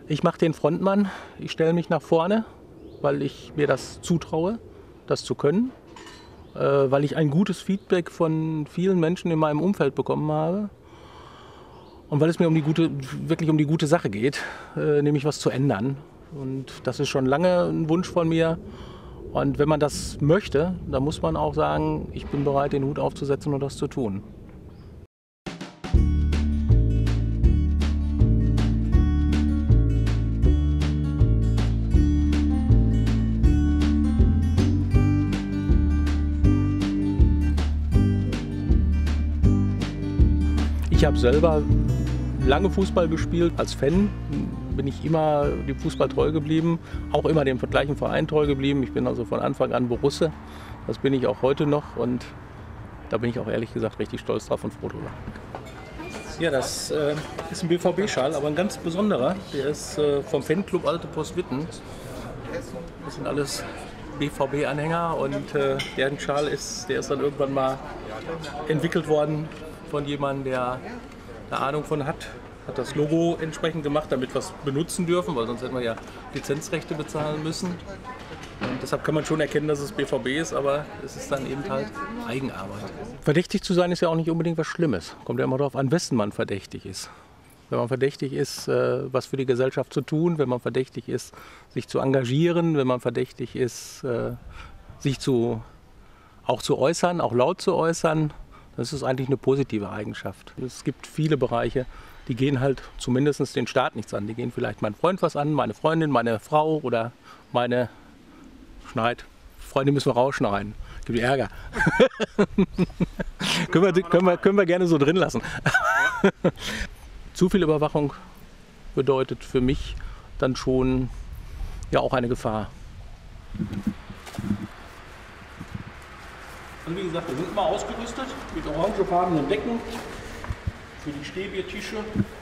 Ich mache den Frontmann, ich stelle mich nach vorne, weil ich mir das zutraue, das zu können, weil ich ein gutes Feedback von vielen Menschen in meinem Umfeld bekommen habe und weil es mir wirklich um die gute Sache geht, nämlich was zu ändern. Und das ist schon lange ein Wunsch von mir. Und wenn man das möchte, dann muss man auch sagen, ich bin bereit, den Hut aufzusetzen und das zu tun. Ich habe selber lange Fußball gespielt. Als Fan bin ich immer dem Fußball treu geblieben, auch immer dem gleichen Verein treu geblieben. Ich bin also von Anfang an Borusse. Das bin ich auch heute noch und da bin ich auch ehrlich gesagt richtig stolz drauf und froh drüber. Ja, das ist ein BVB-Schal, aber ein ganz besonderer. Der ist vom Fanclub Alte Post Witten. Das sind alles BVB-Anhänger und der Schal ist dann irgendwann mal entwickelt worden von jemandem, der eine Ahnung von hat das Logo entsprechend gemacht, damit wir es benutzen dürfen, weil sonst hätten wir ja Lizenzrechte bezahlen müssen. Und deshalb kann man schon erkennen, dass es BVB ist, aber es ist dann eben halt Eigenarbeit. Verdächtig zu sein ist ja auch nicht unbedingt was Schlimmes. Kommt ja immer darauf an, wessen man verdächtig ist. Wenn man verdächtig ist, was für die Gesellschaft zu tun, wenn man verdächtig ist, sich zu engagieren, wenn man verdächtig ist, sich auch zu äußern, auch laut zu äußern, das ist eigentlich eine positive Eigenschaft. Es gibt viele Bereiche, die gehen halt zumindest den Staat nichts an. Die gehen vielleicht meinen Freund was an, meine Freundin, meine Frau oder meine Freundin müssen wir rausschneiden. Gibt Ärger. können wir gerne so drin lassen. Zu viel Überwachung bedeutet für mich dann schon ja auch eine Gefahr. Also wie gesagt, wir sind mal ausgerüstet mit orangefarbenen Decken für die Stehbiertische,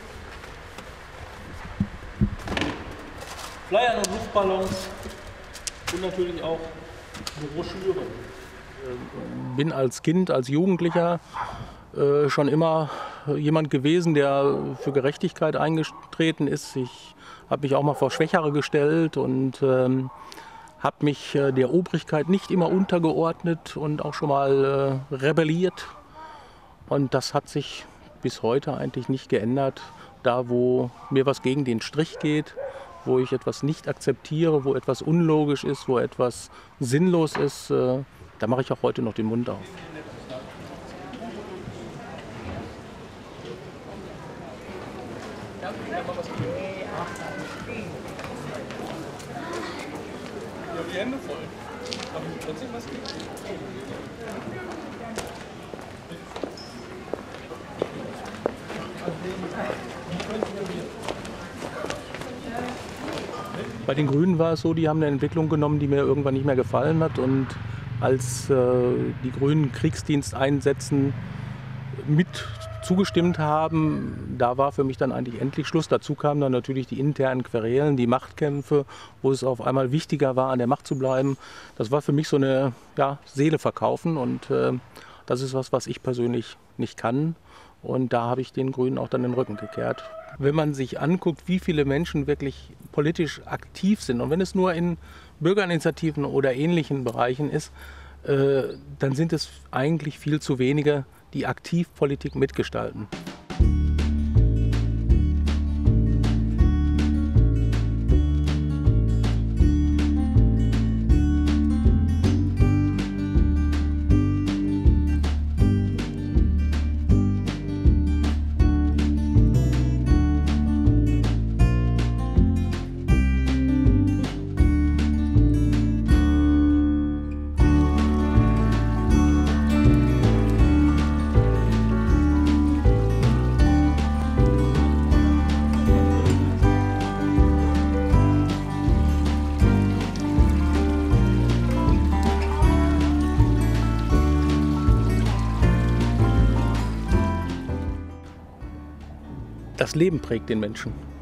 Flyern und Luftballons und natürlich auch eine Broschüre. Ich bin als Kind, als Jugendlicher schon immer jemand gewesen, der für Gerechtigkeit eingetreten ist. Ich habe mich auch mal vor Schwächere gestellt und habe mich der Obrigkeit nicht immer untergeordnet und auch schon mal rebelliert. Und das hat sich bis heute eigentlich nicht geändert. Da, wo mir was gegen den Strich geht, wo ich etwas nicht akzeptiere, wo etwas unlogisch ist, wo etwas sinnlos ist, da mache ich auch heute noch den Mund auf. Die Hände voll. Aber trotzdem was gibt. Bei den Grünen war es so, die haben eine Entwicklung genommen, die mir irgendwann nicht mehr gefallen hat. Und als die Grünen Kriegsdienst einsetzen mit zugestimmt haben, da war für mich dann eigentlich endlich Schluss. Dazu kamen dann natürlich die internen Querelen, die Machtkämpfe, wo es auf einmal wichtiger war, an der Macht zu bleiben. Das war für mich so eine Seele verkaufen und das ist was ich persönlich nicht kann. Und da habe ich den Grünen auch dann den Rücken gekehrt. Wenn man sich anguckt, wie viele Menschen wirklich politisch aktiv sind und wenn es nur in Bürgerinitiativen oder ähnlichen Bereichen ist, dann sind es eigentlich viel zu wenige, die aktiv Politik mitgestalten. Das Leben prägt den Menschen.